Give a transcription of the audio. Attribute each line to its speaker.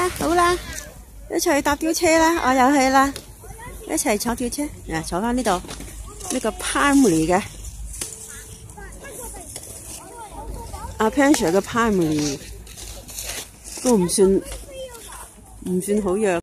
Speaker 1: 好啦，一齊搭吊車啦！我又去啦，一齊坐吊車。嗱，坐翻呢度，呢個 Primary 嘅阿 Pensha 嘅 Primary 都唔算好弱。